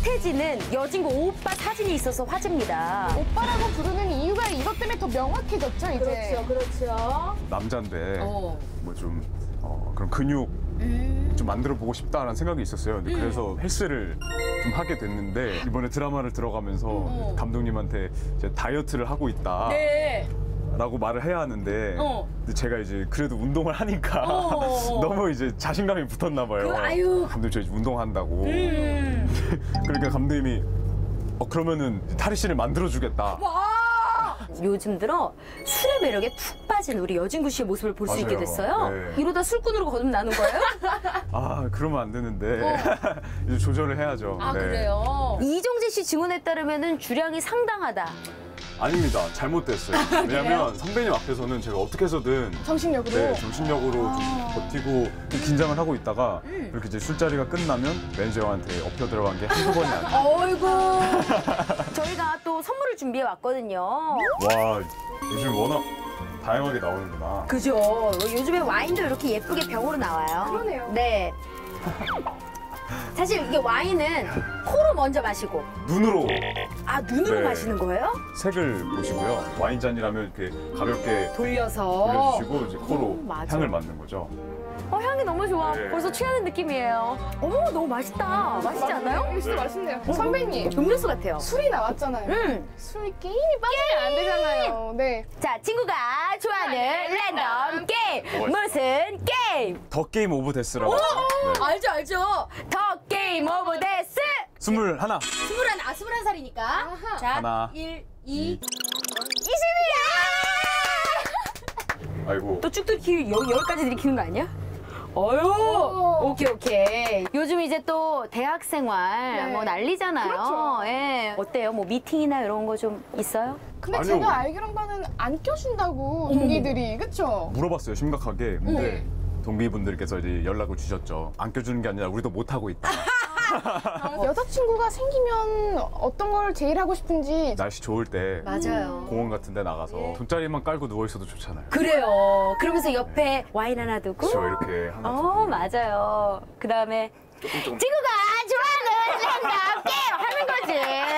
서태지는 여진구 오빠 사진이 있어서 화제입니다. 오빠라고 부르는 이유가 이것 때문에 더 명확해졌죠, 이제. 그렇죠. 남잔데 뭐 좀 그런 근육 좀 만들어 보고 싶다라는 생각이 있었어요. 근데 그래서 헬스를 좀 하게 됐는데 이번에 드라마를 들어가면서 감독님한테 이제 다이어트를 하고 있다. 네. 라고 말을 해야 하는데 근데 제가 이제 그래도 운동을 하니까 너무 이제 자신감이 붙었나 봐요. 아유. 감독님 저 이제 운동한다고. 그러니까 감독님이 그러면은 타리 씨를 만들어주겠다. 요즘 들어 술의 매력에 푹 빠진 우리 여진구 씨의 모습을 볼 수 맞아요. 있게 됐어요. 네. 이러다 술꾼으로 거듭나는 거예요? 아 그러면 안 되는데 이제 조절을 해야죠. 네. 이정재 씨 증언에 따르면 주량이 상당하다. 아닙니다. 잘못됐어요. 왜냐면 선배님 앞에서는 제가 어떻게 해서든 정신력으로? 네, 정신력으로 좀 버티고 좀 긴장을 하고 있다가 이렇게 이제 술자리가 끝나면 매니저한테 엎혀 들어간 게 한두 번이 아니에요. 어이구. 저희가 또 선물을 준비해 왔거든요. 와, 요즘 워낙 다양하게 나오는구나. 그죠. 요즘에 와인도 이렇게 예쁘게 병으로 나와요. 그러네요. 네. 사실 이게 와인은 코로 먼저 마시고 눈으로 눈으로 네. 마시는 거예요? 색을 보시고요. 와인잔이라면 이렇게 가볍게 돌려서 돌려주시고 이제 코로 맞아. 향을 맡는 거죠. 향이 너무 좋아. 네. 벌써 취하는 느낌이에요. 어머, 너무 맛있다. 맛있지 않아요? 이거 진짜 맛있네요. 선배님, 음료수 같아요. 술이 나왔잖아요. 술이 게임이 빠지면 안 되잖아요. 네. 자, 친구가 좋아하는 랜덤 게임. 무슨 게임? 더 게임 오브 데스라고. 네. 알죠. 더 게임 오브 데스. 21. 21살이니까. 자, 하나, 1, 2, 20이야! 아이고. 또 쭉쭉 여기까지 들이키는 거 아니야? 어유 오케이. 요즘 이제 또 대학 생활 네. 뭐 난리잖아요. 그렇죠. 예. 어때요? 뭐 미팅이나 이런 거 좀 있어요? 근데 아니요. 제가 알기론 바는 안 껴준다고, 동기들이. 그쵸? 물어봤어요, 심각하게. 근데 동기분들께서 이제 연락을 주셨죠. 안 껴주는 게 아니라 우리도 못하고 있다. 여자친구가 생기면 어떤 걸 제일 하고 싶은지. 날씨 좋을 때 맞아요. 공원 같은 데 나가서 돈자리만 깔고 누워있어도 좋잖아요. 그래요. 그러면서 옆에 와인 하나 두고. 그렇죠, 이렇게 하나. 맞아요. 그 다음에 친구가 좋아하는 랜덤 게임 하는 거지.